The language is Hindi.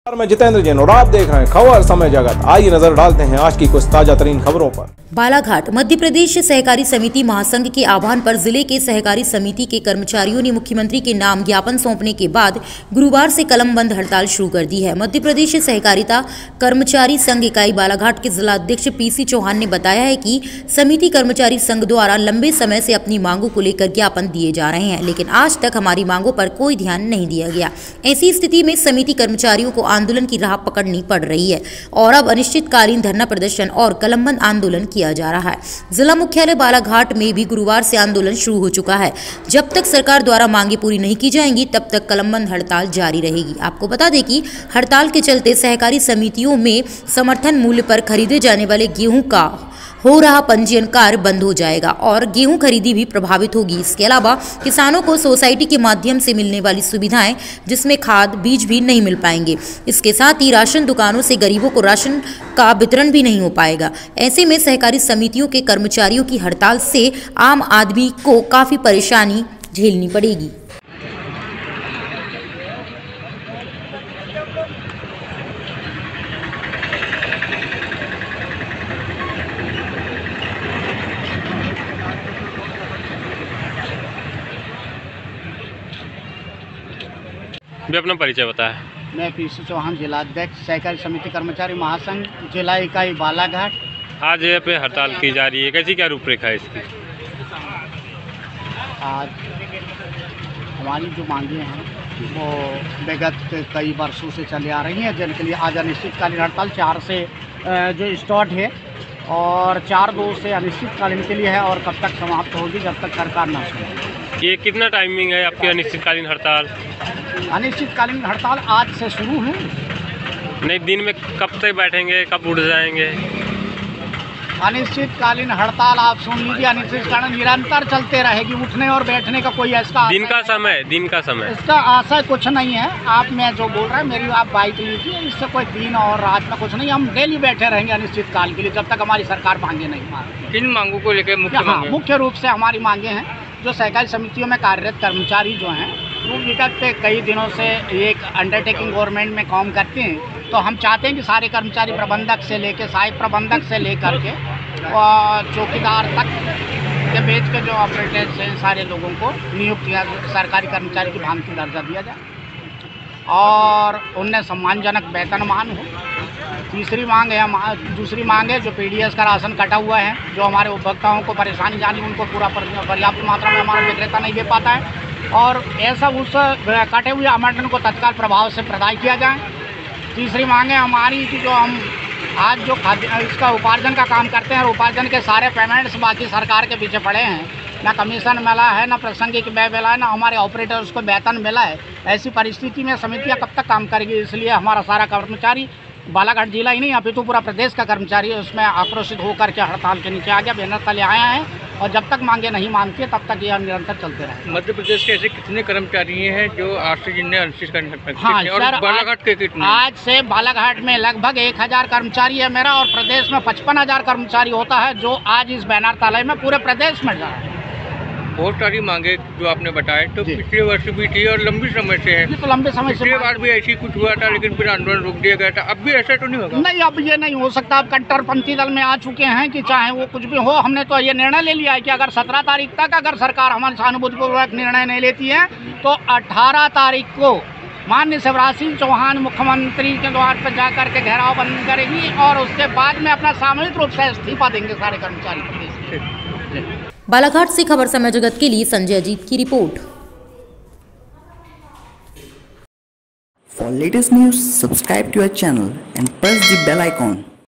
मैं जितेंद्र जैन और आप देख रहे हैं खबर समय जगत। आइए नजर डालते हैं आज की कुछ ताजा तरीन खबरों पर। बालाघाट मध्य प्रदेश सहकारी समिति महासंघ के आह्वान पर जिले के सहकारी समिति के कर्मचारियों ने मुख्यमंत्री के नाम ज्ञापन सौंपने के बाद गुरुवार से कलम बंद हड़ताल शुरू कर दी है। मध्य प्रदेश सहकारिता कर्मचारी संघ इकाई बालाघाट के जिला अध्यक्ष पीसी चौहान ने बताया है कि समिति कर्मचारी संघ द्वारा लंबे समय से अपनी मांगों को लेकर ज्ञापन दिए जा रहे हैं, लेकिन आज तक हमारी मांगों पर कोई ध्यान नहीं दिया गया। ऐसी स्थिति में समिति कर्मचारियों को आंदोलन की राह पकड़नी पड़ रही है और अब अनिश्चितकालीन धरना प्रदर्शन और कलमबंद आंदोलन किया जा रहा है। जिला मुख्यालय बालाघाट में भी गुरुवार से आंदोलन शुरू हो चुका है। जब तक सरकार द्वारा मांगे पूरी नहीं की जाएंगी तब तक कलमबंद हड़ताल जारी रहेगी। आपको बता दें कि हड़ताल के चलते सहकारी समितियों में समर्थन मूल्य पर खरीदे जाने वाले गेहूं का हो रहा पंजीयन कार्य बंद हो जाएगा और गेहूं खरीदी भी प्रभावित होगी। इसके अलावा किसानों को सोसाइटी के माध्यम से मिलने वाली सुविधाएं जिसमें खाद बीज भी नहीं मिल पाएंगे। इसके साथ ही राशन दुकानों से गरीबों को राशन का वितरण भी नहीं हो पाएगा। ऐसे में सहकारी समितियों के कर्मचारियों की हड़ताल से आम आदमी को काफी परेशानी झेलनी पड़ेगी। भी अपना परिचय बताएं। मैं पीसी चौहान, जिला अध्यक्ष सहकारी समिति कर्मचारी महासंघ जिला इकाई बालाघाट। आज यहाँ पे हड़ताल की जा रही है, कैसी क्या रूपरेखा है इसकी? आज हमारी जो मांगे हैं वो विगत कई वर्षों से चली आ रही हैं, जिनके लिए आज अनिश्चितकालीन हड़ताल 4 से जो स्टार्ट है और 4/2 से अनिश्चितकालीन के लिए है और कब तक समाप्त होगी जब तक सरकार ना सुने। ये कितना टाइमिंग है आपकी अनिश्चितकालीन हड़ताल? अनिश्चितकालीन हड़ताल आज से शुरू है। नहीं, दिन में कब तक बैठेंगे, कब उठ जाएंगे? अनिश्चितकालीन हड़ताल आप सुन लीजिए, अनिश्चितकालीन निरंतर चलते रहेगी। उठने और बैठने का कोई ऐसा दिन का समय इसका आशा कुछ नहीं है। आप मैं जो बोल रहा है मेरी आप बाइक लीजिए, इससे कोई दिन और रात में कुछ नहीं। हम डेली बैठे रहेंगे अनिश्चितकाल के लिए जब तक हमारी सरकार मांगे नहीं मांगे। किन मांगों को लेकर? मुख्य रूप से हमारी मांगे हैं जो सहकारी समितियों में कार्यरत कर्मचारी जो हैं वो विगत कई दिनों से एक अंडरटेकिंग गवर्नमेंट में काम करते हैं, तो हम चाहते हैं कि सारे कर्मचारी प्रबंधक से लेकर सहायक प्रबंधक से लेकर के और चौकीदार तक के बेच के जो ऑपरेटर्स हैं सारे लोगों को नियुक्त या सरकारी कर्मचारी की भांति दर्जा दिया जाए और उन्हें सम्मानजनक वेतनमान हो। दूसरी मांग है जो पीडीएस का राशन कटा हुआ है, जो हमारे उपभोक्ताओं को परेशानी जानी उनको पूरा पर्याप्त मात्रा में हमारा विक्रेता नहीं दे पाता है और ऐसा उस कटे हुए आवंटन को तत्काल प्रभाव से प्रदान किया जाए। तीसरी मांग है हमारी कि जो हम आज जो खाद्य इसका उपार्जन का काम करते हैं और उपार्जन के सारे पेमेंट्स बाकी सरकार के पीछे पड़े हैं, ना कमीशन मिला है, ना प्रासंगिक व्यय मिला है, ना हमारे ऑपरेटर्स को वेतन मिला है। ऐसी परिस्थिति में समितियां कब तक काम करेगी? इसलिए हमारा सारा कर्मचारी बालाघाट जिला ही नहीं अपितु पूरा प्रदेश का कर्मचारी है उसमें आक्रोशित होकर के हड़ताल के नीचे आ गया, बैनर तले आया है और जब तक मांगे नहीं मानती है तब तक ये निरंतर चलते रहे। मध्य प्रदेश के ऐसे कितने कर्मचारी हैं जो आज से जिन्हें अनिश्चितकालीन? हाँ सर, बालाघाट के कितने? आज से बालाघाट में लगभग 1000 कर्मचारी है मेरा और प्रदेश में 55,000 कर्मचारी होता है जो आज इस बैनर तले में पूरे प्रदेश में जा रहा है। बहुत सारी मांगे जो आपने बताए तो पिछले वर्ष भी थी और लंबी समय से है। तो लंबे समय से पिछले बार भी ऐसी कुछ हुआ था लेकिन फिर आंदोलन रोक दिया गया था। अब भी ऐसा तो नहीं होगा? नहीं, अब ये नहीं हो सकता। अब कट्टरपंथी दल में आ चुके हैं कि चाहे वो कुछ भी हो। हमने तो ये निर्णय ले लिया है कि अगर 17 तारीख तक अगर सरकार हमारे सहानुभूतिपूर्वक निर्णय नहीं लेती है तो 18 तारीख को माननीय शिवराज सिंह चौहान मुख्यमंत्री के द्वार पर जाकर के घेराव बंद करेगी और उसके बाद में अपना सामूहिक रूप से इस्तीफा देंगे सारे कर्मचारी। बालाघाट से खबर समय जगत के लिए संजय अजीत की report. For latest news, subscribe to our channel and press the bell icon.